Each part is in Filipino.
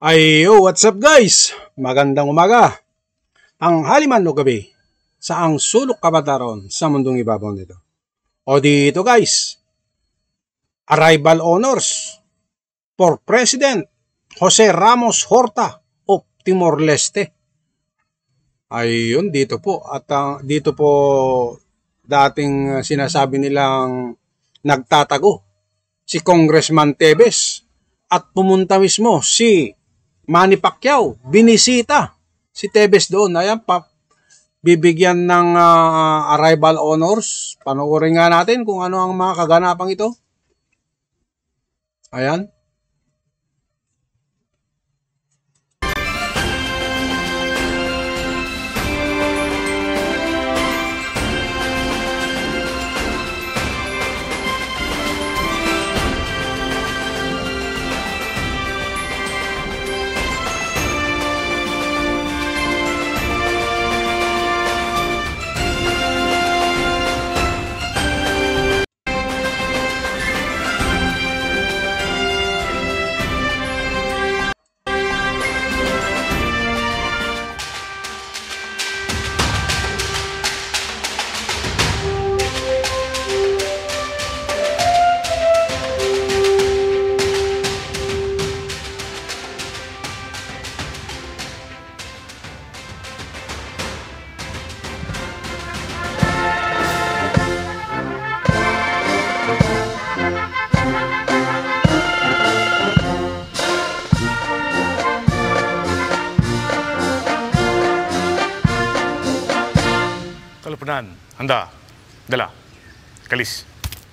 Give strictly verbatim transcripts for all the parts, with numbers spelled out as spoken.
Ay, yo, what's up guys? Magandang umaga, tanghali man o gabi, saang sulok kabataron sa mundong ibabaw nito. O dito guys, arrival honors for President Jose Ramos Horta of Timor-Leste. Ayun, dito po. At uh, dito po dating uh, sinasabi nilang nagtatago si Congressman Tevez at pumunta mismo si Manny Pacquiao, binisita si Tevez doon. Ayan, pa, bibigyan ng uh, arrival honors. Panoorin nga natin kung ano ang mga kaganapang ito. Ayan. Kalapunan, handa, dala, kalis.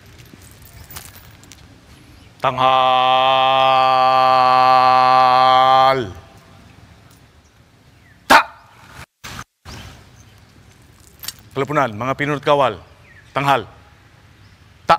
Tanghal. Ta! Kalapunan, mga pinunot kawal, tanghal. Ta!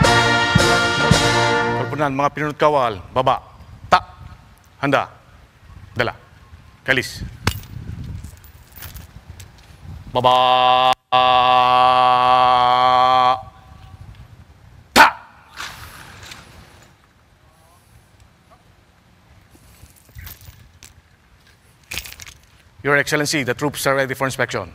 Kalapunan, mga pinunot kawal, baba, ta, handa, Dala. Kalis. Baba. Ta! Your Excellency, the troops are ready for inspection.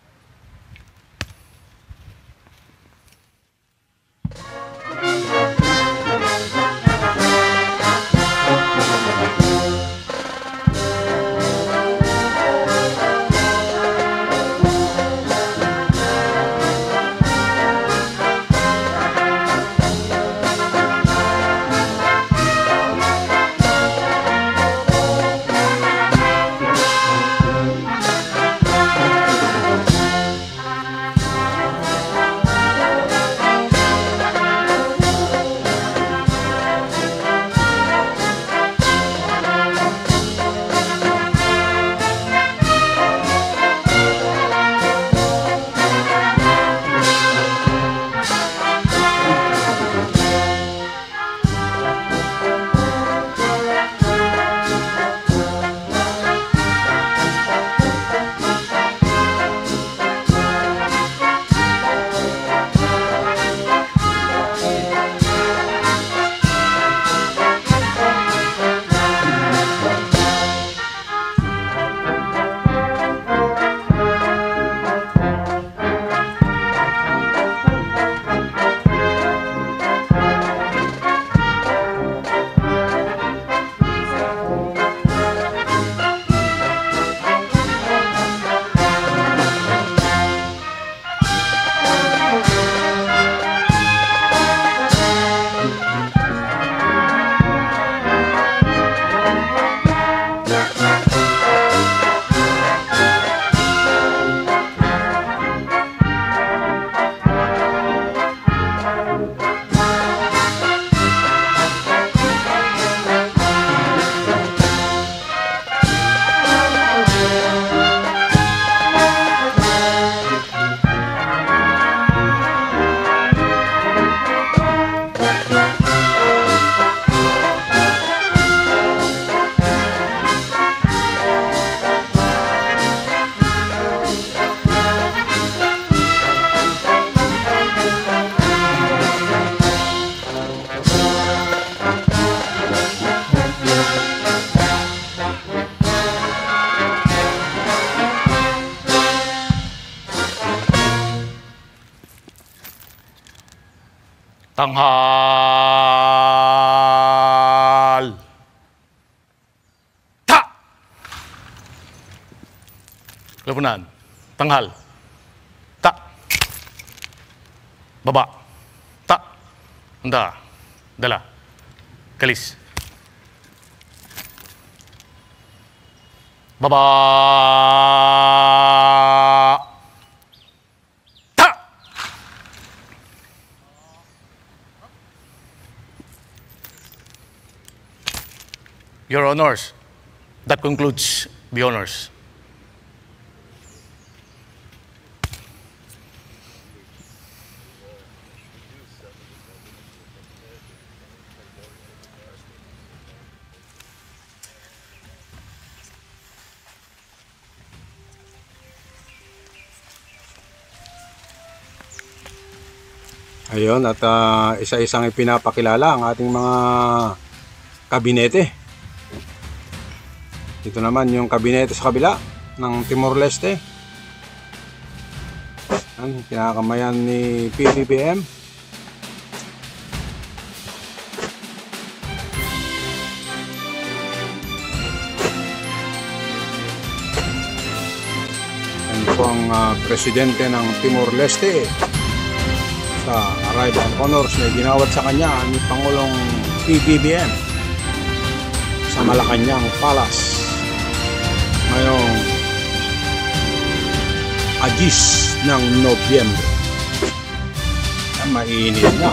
Tanghal. Ta! Lapunan. Tanghal. Ta. Baba. Ta. Handa. Dala. Kalis. Baba. Your Honors, that concludes the honors. Ayun, at uh, isa-isang ipinapakilala ang ating mga kabinete. Ito naman yung kabinete sa kabila ng Timor-Leste. Yan, kinakamayan ni P B B M. Yan po ang uh, presidente ng Timor-Leste. Sa arrival honors na ginawat sa kanya ni Pangulong P B B M sa Malacanang Palace ngayong agis ng Nobyembre. Mainit na.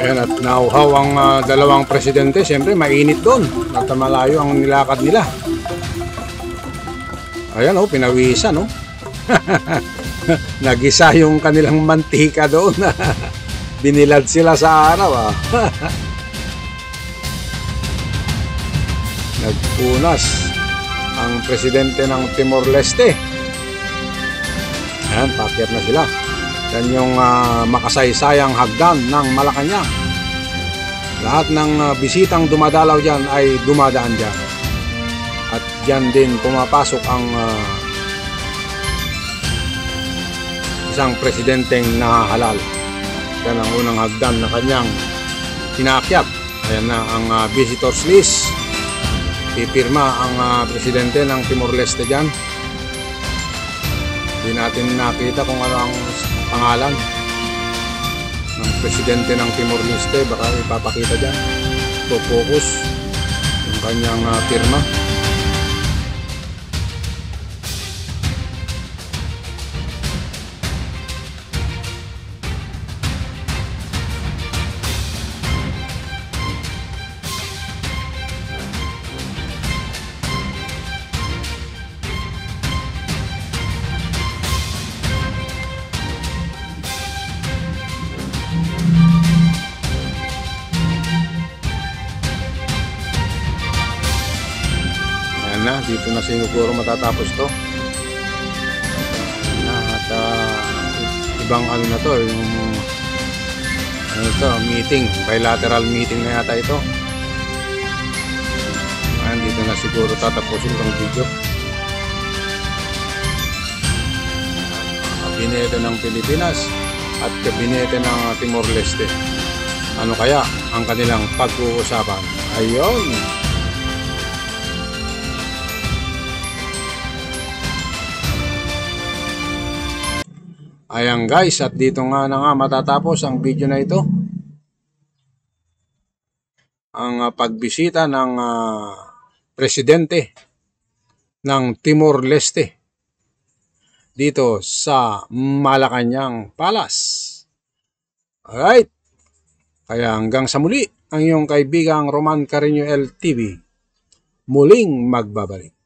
Ayan, at nauhaw ang uh, dalawang presidente. Siyempre, mainit doon. At malayo ang nilakad nila. Ayan, oh, pinawisan, oh. Nagisa yung kanilang mantika doon. Binilad sila sa araw, ah. Nagpunas ang presidente ng Timor-Leste. Ayan, pakyat na sila. Yan yung uh, makasaysayang hagdan ng Malacanang. Lahat ng uh, bisitang dumadalaw dyan ay dumadaan dyan. At dyan din pumapasok ang uh, isang presidenteng nahahalal. Yan ang unang hagdan na kanyang pinaakyat. Ayan na ang uh, visitors list. Pipirma ang uh, presidente ng Timor-Leste dyan. Hindi natin nakita kung ano ang pangalan ng presidente ng Timor-Leste. Baka ipapakita dyan. Focus yung kanyang uh, pirma. Na, dito na siguro matatapos to na, at uh, ibang ano na to yung ano to, meeting, bilateral meeting na yata ito. Ayan, dito na siguro tatapusin itong video. Kabinete ng Pilipinas at kabinete ng Timor-Leste, ano kaya ang kanilang pag-uusapan? Ayun. Ayan guys, at dito nga na nga matatapos ang video na ito. Ang uh, pagbisita ng uh, presidente ng Timor-Leste dito sa Malacanang Palace. Alright. Kaya hanggang sa muli, ang iyong kaibigang Roman Carreño L T V muling magbabalik.